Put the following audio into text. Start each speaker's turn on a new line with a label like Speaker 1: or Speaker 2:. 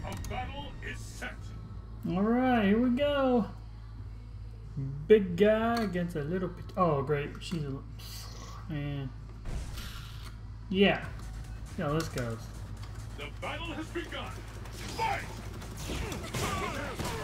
Speaker 1: A battle is set.
Speaker 2: Alright, here we go. Big guy against a little bit. Oh, great. She's a. Man. Yeah. Yeah, let's go.
Speaker 1: The battle has begun. Fight!